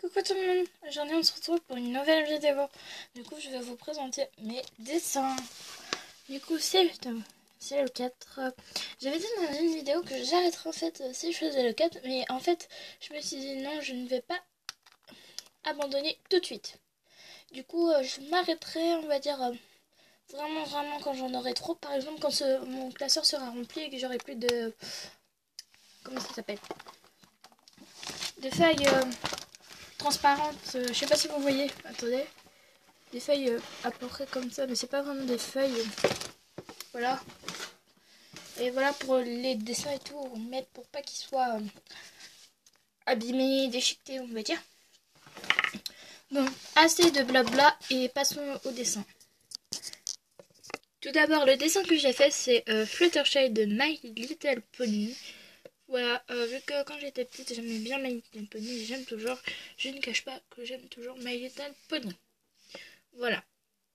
Coucou tout le monde, aujourd'hui on se retrouve pour une nouvelle vidéo. Du coup je vais vous présenter mes dessins. Du coup c'est le 4. J'avais dit dans une vidéo que j'arrêterais en fait si je faisais le 4. Mais en fait je me suis dit non, je ne vais pas abandonner tout de suite. Du coup je m'arrêterai, on va dire vraiment quand j'en aurai trop. Par exemple quand mon classeur sera rempli et que j'aurai plus de... Comment ça s'appelle, de feuilles transparentes. Je sais pas si vous voyez, attendez. Des feuilles à peu près comme ça, mais c'est pas vraiment des feuilles. Voilà. Et voilà pour les dessins et tout, mettre pour pas qu'ils soient abîmés, déchiquetés, on va dire. Donc, assez de blabla et passons au dessin. Tout d'abord, le dessin que j'ai fait, c'est Fluttershy de My Little Pony. Voilà, vu que quand j'étais petite, j'aimais bien My Little Pony, et j'aime toujours, je ne cache pas que j'aime toujours My Little Pony. Voilà.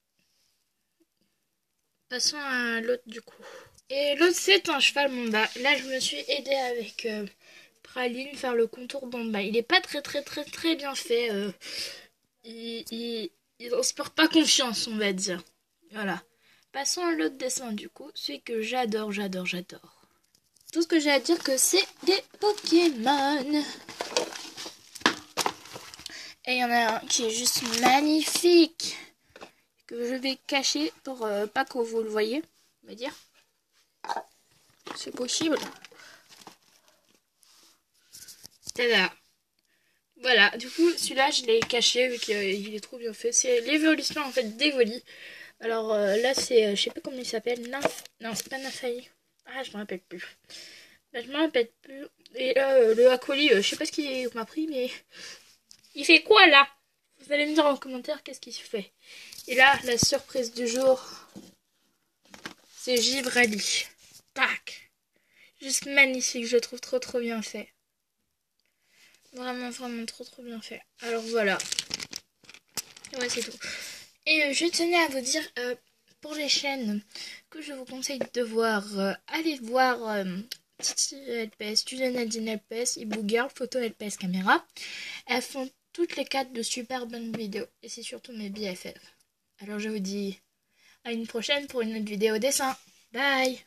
Passons à l'autre du coup. Et l'autre c'est un cheval Mamba. Là je me suis aidée avec Praline faire le contour d'en bas. Il est pas très bien fait. Il inspire pas confiance, on va dire. Voilà. Passons à l'autre dessin du coup. Celui que j'adore. Tout ce que j'ai à dire que c'est des Pokémon. Et il y en a un qui est juste magnifique, que je vais cacher pour pas que vous le voyez, on va dire. C'est possible. Tada. Voilà, du coup, celui-là, je l'ai caché vu qu'il est trop bien fait. C'est l'évolution, en fait, d'Evoli. Alors, là, c'est, je sais pas comment il s'appelle. Non, c'est pas Nafai. Ah, je me rappelle plus. Là, je me rappelle plus. Et là, le acolyte, je sais pas ce qu'il m'a pris, mais... Il fait quoi, là? Vous allez me dire en commentaire qu'est-ce qu'il fait. Et là, la surprise du jour, c'est Givrali. Tac. Juste magnifique, je le trouve trop bien fait. Vraiment trop bien fait. Alors voilà. Ouais, c'est tout. Et je tenais à vous dire, pour les chaînes que je vous conseille de voir, allez voir Titi LPS, Studio Nadine LPS, Ebook Girl, Photo LPS Caméra. Elles font toutes les 4 de super bonnes vidéos. Et c'est surtout mes BFF. Alors je vous dis à une prochaine pour une autre vidéo dessin. Bye!